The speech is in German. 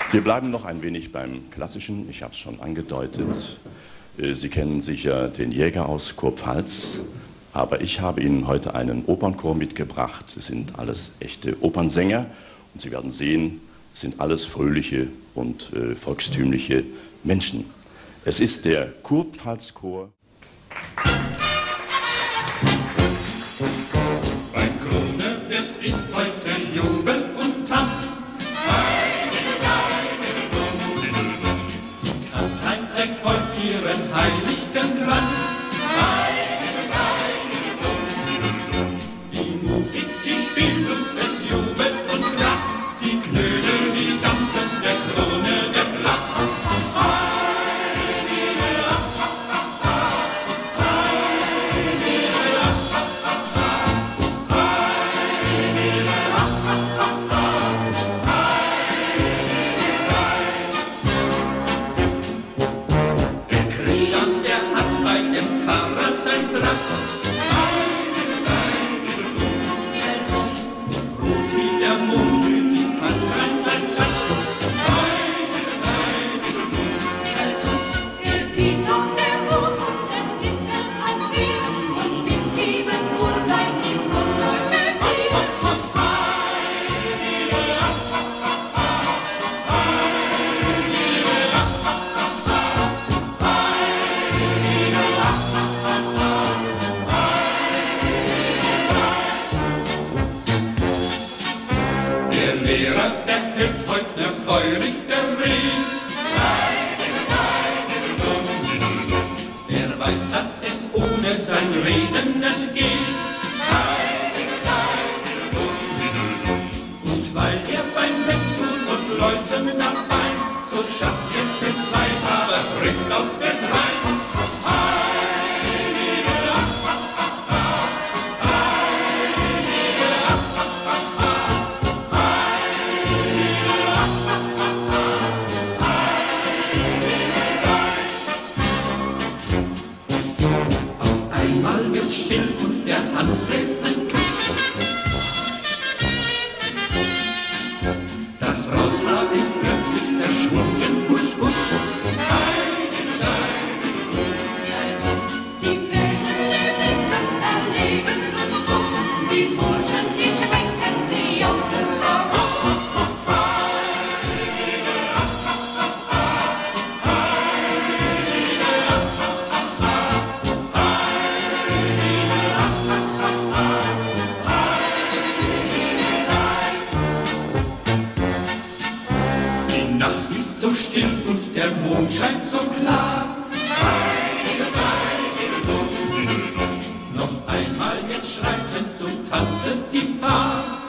Wir bleiben noch ein wenig beim Klassischen. Ich habe es schon angedeutet. Sie kennen sicher den Jäger aus Kurpfalz. Aber ich habe Ihnen heute einen Opernchor mitgebracht. Es sind alles echte Opernsänger. Und Sie werden sehen, es sind alles fröhliche und volkstümliche Menschen. Es ist der Kurpfalzchor. Bei Kronewirt ist heute Jubel und Tanz. Die Kaptein trägt heute ihren heiligen Kranz. Die Musik, die spielt und es jubelt und lacht. Die Knödel, die dampfen, der Krone wird lacht. Der hält heute ne feurige Rede. Er weiß, dass es ohne sein Reden nicht geht. Und weil er beim Messtun und Leuten dabei, so schafft er für zwei, aber frisst auch für drei. Still und der Hans bläst ein Tusch. Das Brautpaar ist plötzlich verschwunden, husch, husch. Die Wellen erleben und stumm, die Burschen, die schwenken sie auf den Tag. So still und der Mond scheint so klar. Noch einmal jetzt schreiten zum Tanzen die Paar.